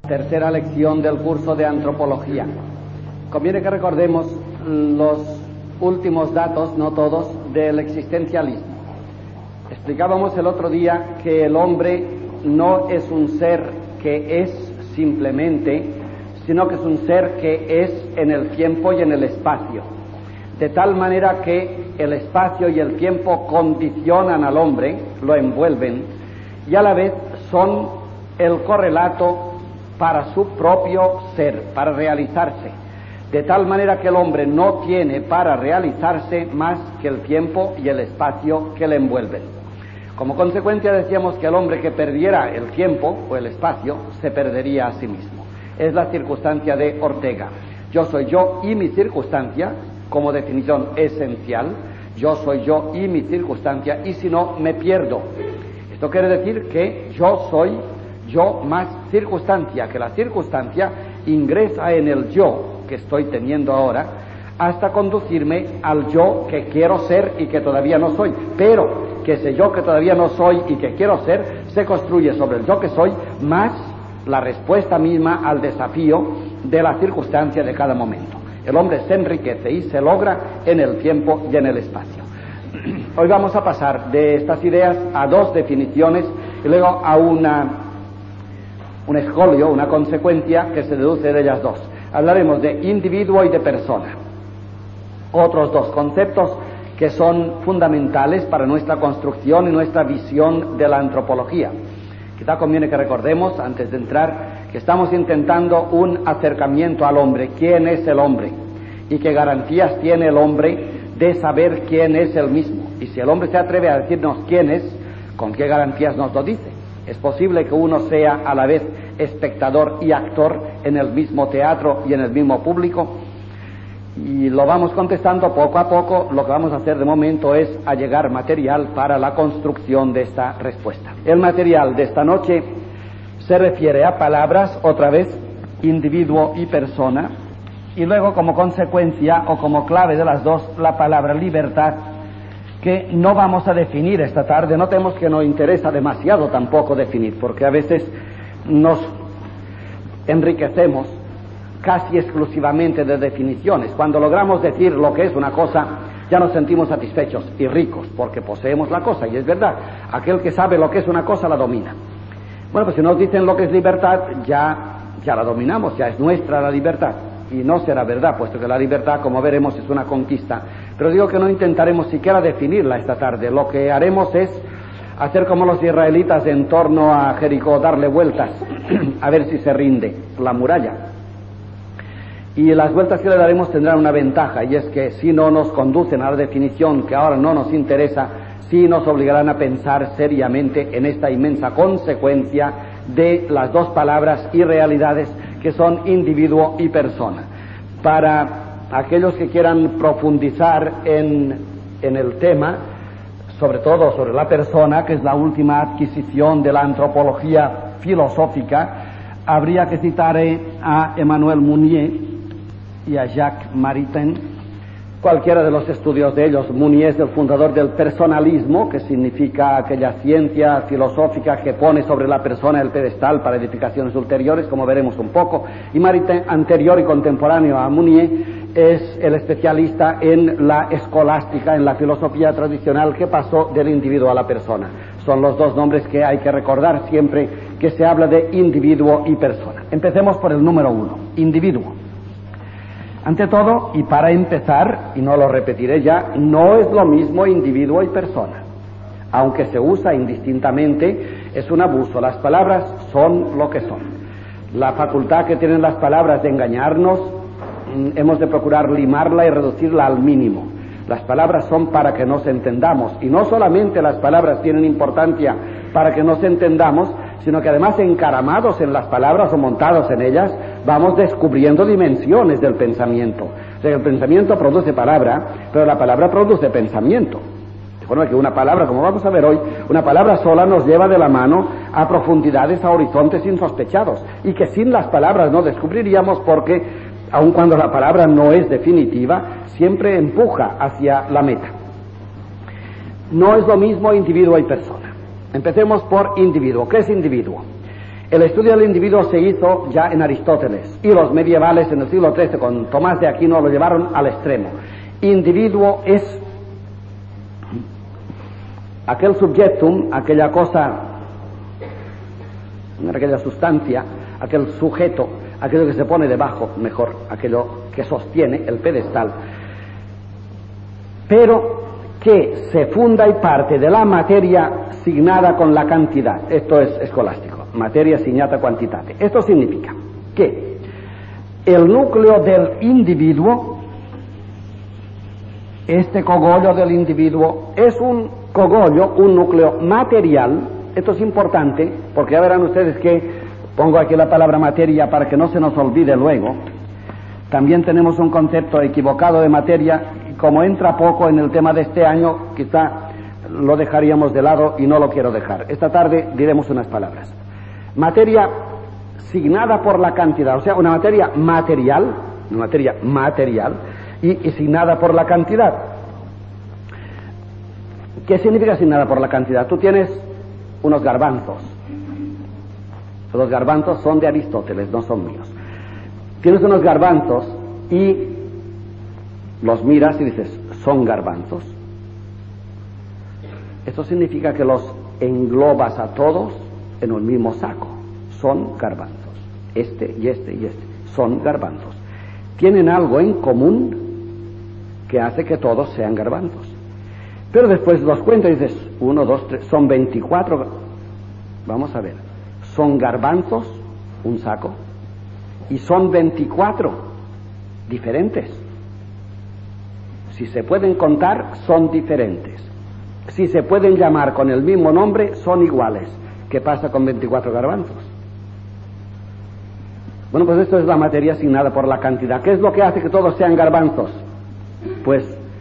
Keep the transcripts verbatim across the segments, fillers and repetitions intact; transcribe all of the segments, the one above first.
Tercera lección del curso de antropología. Conviene que recordemos los últimos datos, no todos, del existencialismo. Explicábamos el otro día que el hombre no es un ser que es simplemente, sino que es un ser que es en el tiempo y en el espacio, de tal manera que el espacio y el tiempo condicionan al hombre, lo envuelven, y a la vez son el correlato para su propio ser, para realizarse, de tal manera que el hombre no tiene para realizarse más que el tiempo y el espacio que le envuelven. Como consecuencia decíamos que el hombre que perdiera el tiempo o el espacio se perdería a sí mismo. Es la circunstancia de Ortega. Yo soy yo y mi circunstancia, como definición esencial. Yo soy yo y mi circunstancia, y si no, me pierdo. Esto quiere decir que yo soy yo más circunstancia, que la circunstancia ingresa en el yo que estoy teniendo ahora hasta conducirme al yo que quiero ser y que todavía no soy, pero que ese yo que todavía no soy y que quiero ser se construye sobre el yo que soy más la respuesta misma al desafío de la circunstancia de cada momento. El hombre se enriquece y se logra en el tiempo y en el espacio. Hoy vamos a pasar de estas ideas a dos definiciones y luego a una un escolio, una consecuencia que se deduce de ellas dos. Hablaremos de individuo y de persona. Otros dos conceptos que son fundamentales para nuestra construcción y nuestra visión de la antropología. Quizá conviene que recordemos, antes de entrar, que estamos intentando un acercamiento al hombre. ¿Quién es el hombre? Y qué garantías tiene el hombre de saber quién es él mismo. Y si el hombre se atreve a decirnos quién es, ¿con qué garantías nos lo dice? Es posible que uno sea a la vez espectador y actor en el mismo teatro y en el mismo público, y lo vamos contestando poco a poco. Lo que vamos a hacer de momento es allegar material para la construcción de esta respuesta. El material de esta noche se refiere a palabras, otra vez, individuo y persona, y luego como consecuencia o como clave de las dos, la palabra libertad, que no vamos a definir esta tarde. Notemos que no interesa demasiado tampoco definir, porque a veces nos enriquecemos casi exclusivamente de definiciones. Cuando logramos decir lo que es una cosa, ya nos sentimos satisfechos y ricos, porque poseemos la cosa, y es verdad, aquel que sabe lo que es una cosa la domina. Bueno, pues si nos dicen lo que es libertad, ya, ya la dominamos, ya es nuestra la libertad. Y no será verdad, puesto que la libertad, como veremos, es una conquista. Pero digo que no intentaremos siquiera definirla esta tarde. Lo que haremos es hacer como los israelitas en torno a Jericó, darle vueltas, a ver si se rinde la muralla. Y las vueltas que le daremos tendrán una ventaja, y es que si no nos conducen a la definición que ahora no nos interesa, sí nos obligarán a pensar seriamente en esta inmensa consecuencia de las dos palabras y realidades que son individuo y persona. Para aquellos que quieran profundizar en, en el tema, sobre todo sobre la persona, que es la última adquisición de la antropología filosófica, habría que citar a Emmanuel Mounier y a Jacques Maritain, cualquiera de los estudios de ellos. Mounier es el fundador del personalismo, que significa aquella ciencia filosófica que pone sobre la persona el pedestal para edificaciones ulteriores, como veremos un poco, y Maritain, anterior y contemporáneo a Mounier, es el especialista en la escolástica, en la filosofía tradicional, que pasó del individuo a la persona. Son los dos nombres que hay que recordar siempre que se habla de individuo y persona. Empecemos por el número uno, individuo. Ante todo, y para empezar, y no lo repetiré ya, no es lo mismo individuo y persona. Aunque se usa indistintamente, es un abuso. Las palabras son lo que son. La facultad que tienen las palabras de engañarnos, hemos de procurar limarla y reducirla al mínimo. Las palabras son para que nos entendamos, y no solamente las palabras tienen importancia para que nos entendamos, sino que además, encaramados en las palabras o montados en ellas, vamos descubriendo dimensiones del pensamiento. O sea, el pensamiento produce palabra, pero la palabra produce pensamiento. De forma que una palabra, como vamos a ver hoy, una palabra sola nos lleva de la mano a profundidades, a horizontes insospechados, y que sin las palabras no descubriríamos, porque aun cuando la palabra no es definitiva, siempre empuja hacia la meta. No es lo mismo individuo y persona. Empecemos por individuo. ¿Qué es individuo? El estudio del individuo se hizo ya en Aristóteles, y los medievales en el siglo trece con Tomás de Aquino lo llevaron al extremo. Individuo es aquel subjectum, aquella cosa, aquella sustancia, aquel sujeto, aquello que se pone debajo, mejor, aquello que sostiene el pedestal, pero que se funda y parte de la materia signada con la cantidad. Esto es escolástico, materia signata quantitate. Esto significa que el núcleo del individuo, este cogollo del individuo, es un cogollo, un núcleo material. Esto es importante porque ya verán ustedes que pongo aquí la palabra materia para que no se nos olvide luego. También tenemos un concepto equivocado de materia, y como entra poco en el tema de este año, quizá lo dejaríamos de lado y no lo quiero dejar. Esta tarde diremos unas palabras. Materia signada por la cantidad, o sea, una materia material, una materia material y, y signada por la cantidad. ¿Qué significa signada por la cantidad? Tú tienes unos garbanzos. Los garbanzos son de Aristóteles, no son míos. Tienes unos garbanzos y los miras y dices, ¿son garbanzos? Esto significa que los englobas a todos en un mismo saco. Son garbanzos. Este y este y este. Son garbanzos. Tienen algo en común que hace que todos sean garbanzos. Pero después los cuentas y dices, uno, dos, tres, son veinticuatro. Vamos a ver. Son garbanzos, un saco, y son veinticuatro diferentes. Si se pueden contar, son diferentes. Si se pueden llamar con el mismo nombre, son iguales. ¿Qué pasa con veinticuatro garbanzos? Bueno, pues esto es la materia asignada por la cantidad. ¿Qué es lo que hace que todos sean garbanzos? Pues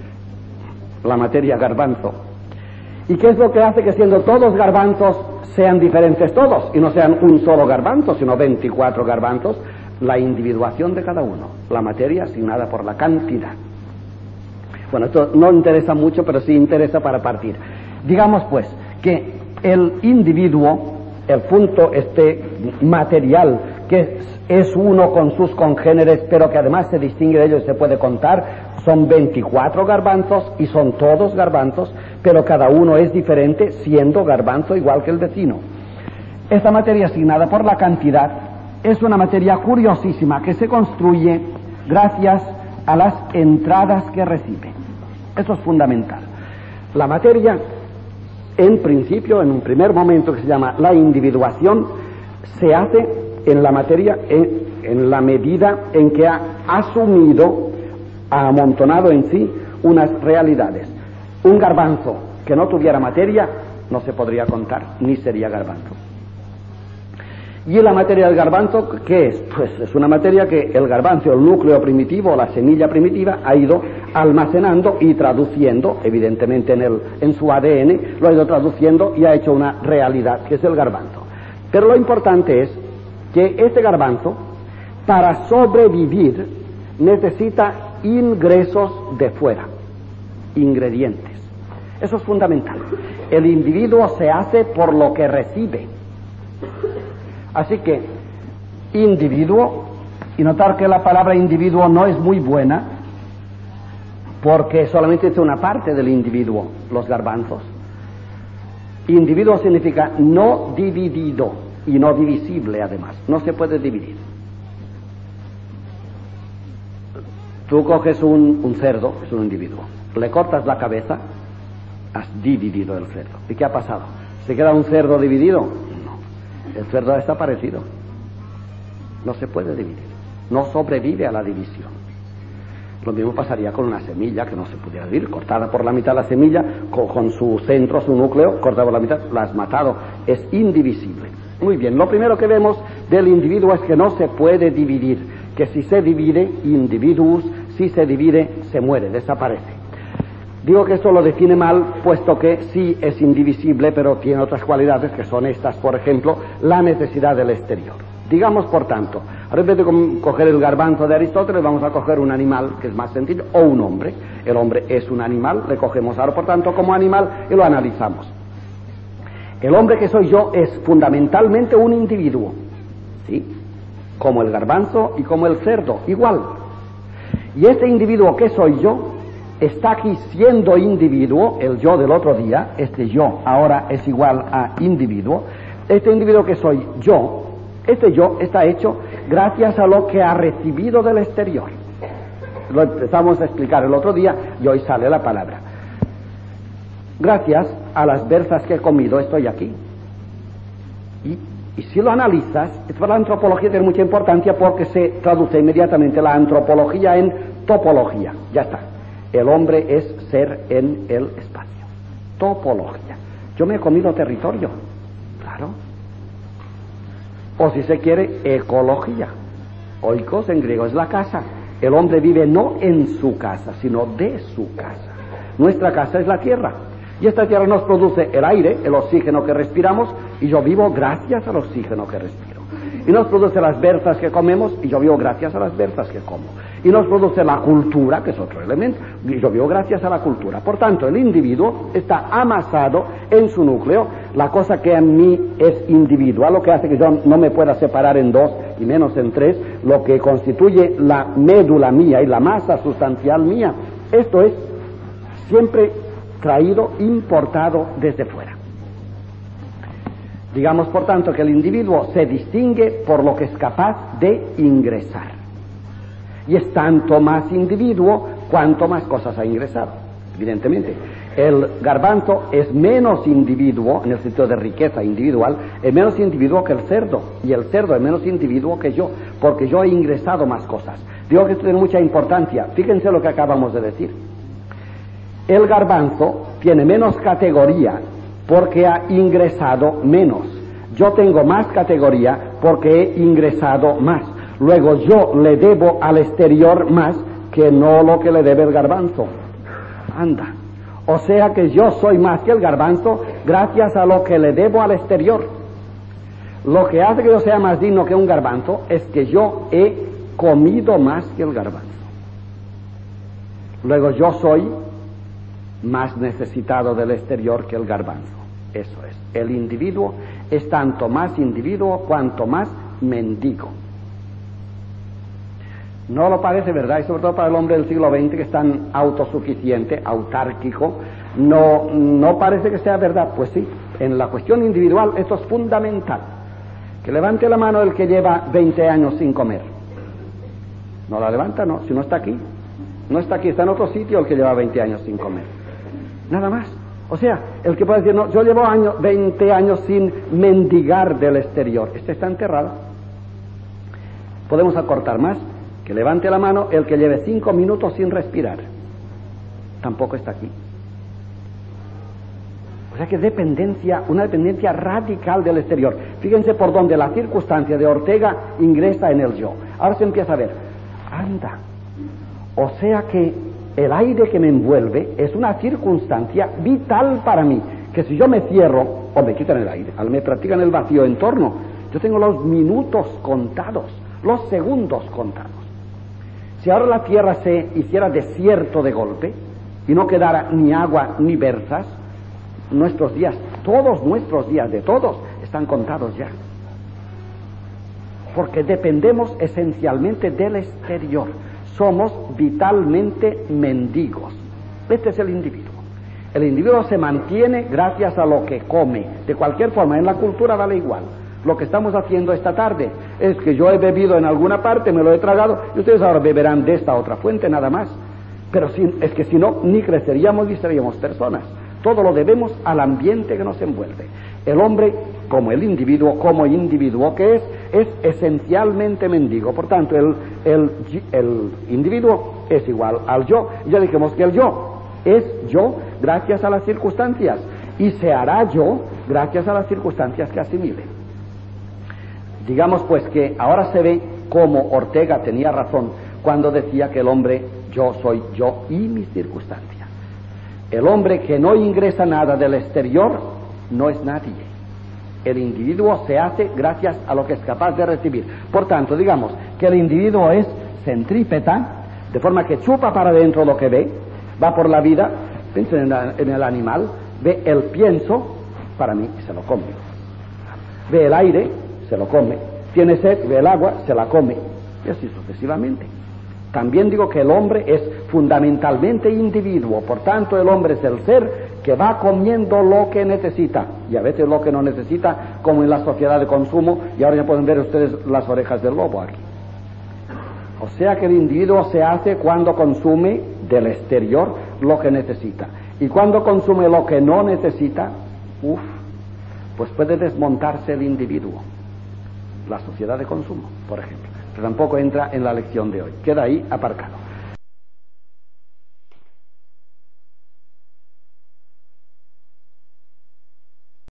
la materia garbanzo. ¿Y qué es lo que hace que siendo todos garbanzos sean diferentes todos y no sean un solo garbanzo, sino veinticuatro garbanzos? La individuación de cada uno, la materia asignada por la cantidad. Bueno, esto no interesa mucho, pero sí interesa para partir. Digamos pues que el individuo, el punto este material, que es uno con sus congéneres, pero que además se distingue de ellos y se puede contar, son veinticuatro garbanzos y son todos garbanzos, pero cada uno es diferente, siendo garbanzo igual que el vecino. Esta materia asignada por la cantidad es una materia curiosísima que se construye gracias a las entradas que recibe. Eso es fundamental. La materia, en principio, en un primer momento que se llama la individuación, se hace en la materia en, en la medida en que ha asumido, ha amontonado en sí unas realidades. Un garbanzo que no tuviera materia no se podría contar, ni sería garbanzo. ¿Y la materia del garbanzo qué es? Pues es una materia que el garbanzo, el núcleo primitivo, la semilla primitiva, ha ido almacenando y traduciendo, evidentemente en, el, en su A D N, lo ha ido traduciendo y ha hecho una realidad, que es el garbanzo. Pero lo importante es que este garbanzo, para sobrevivir, necesita ingresos de fuera, ingredientes. Eso es fundamental. El individuo se hace por lo que recibe. Así que, individuo, y notar que la palabra individuo no es muy buena, porque solamente es una parte del individuo, los garbanzos. Individuo significa no dividido y no divisible además, no se puede dividir. Tú coges un, un cerdo, es un individuo, le cortas la cabeza, has dividido el cerdo. ¿Y qué ha pasado? ¿Se queda un cerdo dividido? No, el cerdo ha desaparecido. No se puede dividir, no sobrevive a la división. Lo mismo pasaría con una semilla que no se pudiera dividir, cortada por la mitad la semilla, con, con su centro, su núcleo, cortada por la mitad, la has matado, es indivisible. Muy bien, lo primero que vemos del individuo es que no se puede dividir, que si se divide, individuus, si se divide, se muere, desaparece. Digo que esto lo define mal, puesto que sí es indivisible, pero tiene otras cualidades que son estas, por ejemplo, la necesidad del exterior. Digamos, por tanto, ahora en vez de coger el garbanzo de Aristóteles, vamos a coger un animal, que es más sencillo, o un hombre. El hombre es un animal, le cogemos ahora, por tanto, como animal y lo analizamos. El hombre que soy yo es fundamentalmente un individuo. ¿sí? Como el garbanzo y como el cerdo, igual. Y este individuo que soy yo, está aquí siendo individuo, el yo del otro día, este yo ahora es igual a individuo. Este individuo que soy yo, este yo está hecho gracias a lo que ha recibido del exterior. Lo empezamos a explicar el otro día y hoy sale la palabra. Gracias a las berzas que he comido estoy aquí. Y, y si lo analizas, esto la antropología tiene mucha importancia porque se traduce inmediatamente la antropología en topología. Ya está. El hombre es ser en el espacio. Topología. Yo me he comido territorio. Claro. O si se quiere, ecología. Oikos en griego es la casa. El hombre vive no en su casa, sino de su casa. Nuestra casa es la tierra. Y esta tierra nos produce el aire, el oxígeno que respiramos, y yo vivo gracias al oxígeno que respiro. Y nos produce las berzas que comemos, y yo vivo gracias a las berzas que como. Y nos produce la cultura, que es otro elemento, y yo vivo gracias a la cultura. Por tanto, el individuo está amasado en su núcleo, la cosa que en mí es individual, lo que hace que yo no me pueda separar en dos, y menos en tres, lo que constituye la médula mía y la masa sustancial mía. Esto es siempre traído, importado desde fuera. Digamos, por tanto, que el individuo se distingue por lo que es capaz de ingresar. Y es tanto más individuo cuanto más cosas ha ingresado, evidentemente. El garbanzo es menos individuo, en el sentido de riqueza individual, es menos individuo que el cerdo, y el cerdo es menos individuo que yo, porque yo he ingresado más cosas. Digo que esto tiene mucha importancia. Fíjense lo que acabamos de decir. El garbanzo tiene menos categoría porque ha ingresado menos. Yo tengo más categoría porque he ingresado más. Luego yo le debo al exterior más que no lo que le debe el garbanzo. Anda. O sea que yo soy más que el garbanzo gracias a lo que le debo al exterior. Lo que hace que yo sea más digno que un garbanzo es que yo he comido más que el garbanzo. Luego yo soy más necesitado del exterior que el garbanzo. Eso es. El individuo es tanto más individuo cuanto más mendigo. No lo parece, ¿verdad? Y sobre todo para el hombre del siglo veinte que es tan autosuficiente, autárquico, no, no parece que sea verdad. Pues sí, en la cuestión individual esto es fundamental. Que levante la mano el que lleva veinte años sin comer. No la levanta, no, si no está aquí. No está aquí, está en otro sitio el que lleva veinte años sin comer. Nada más. O sea, el que puede decir, no, yo llevo años, veinte años sin mendigar del exterior. Este está enterrado. Podemos acortar más. Que levante la mano el que lleve cinco minutos sin respirar. Tampoco está aquí. O sea que dependencia, una dependencia radical del exterior. Fíjense por donde la circunstancia de Ortega ingresa en el yo. Ahora se empieza a ver. Anda. O sea que el aire que me envuelve es una circunstancia vital para mí. Que si yo me cierro o me quitan el aire, me practican el vacío en torno, yo tengo los minutos contados, los segundos contados. Si ahora la tierra se hiciera desierto de golpe y no quedara ni agua ni berzas, nuestros días, todos nuestros días de todos, están contados ya. Porque dependemos esencialmente del exterior. Somos vitalmente mendigos. Este es el individuo. El individuo se mantiene gracias a lo que come. De cualquier forma, en la cultura vale igual. Lo que estamos haciendo esta tarde es que yo he bebido en alguna parte, me lo he tragado, y ustedes ahora beberán de esta otra fuente nada más. Pero si, es que si no, ni creceríamos ni seríamos personas. Todo lo debemos al ambiente que nos envuelve. El hombre, como el individuo, como individuo que es, es esencialmente mendigo. Por tanto, el, el, el individuo es igual al yo. Y ya dijimos que el yo es yo gracias a las circunstancias. Y se hará yo gracias a las circunstancias que asimile. Digamos pues que ahora se ve cómo Ortega tenía razón cuando decía que el hombre, yo soy yo y mis circunstancias. El hombre que no ingresa nada del exterior no es nadie. El individuo se hace gracias a lo que es capaz de recibir. Por tanto, digamos que el individuo es centrípeta, de forma que chupa para adentro lo que ve, va por la vida, piensa en, en el animal, ve el pienso, para mí se lo come. Ve el aire, se lo come. Tiene sed, ve el agua, se la come, y así sucesivamente. También digo que el hombre es fundamentalmente individuo, por tanto el hombre es el ser que va comiendo lo que necesita, y a veces lo que no necesita, como en la sociedad de consumo, y ahora ya pueden ver ustedes las orejas del lobo aquí. O sea que el individuo se hace cuando consume del exterior lo que necesita, y cuando consume lo que no necesita, uff, pues puede desmontarse el individuo. La sociedad de consumo, por ejemplo, pero tampoco entra en la lección de hoy, queda ahí aparcado.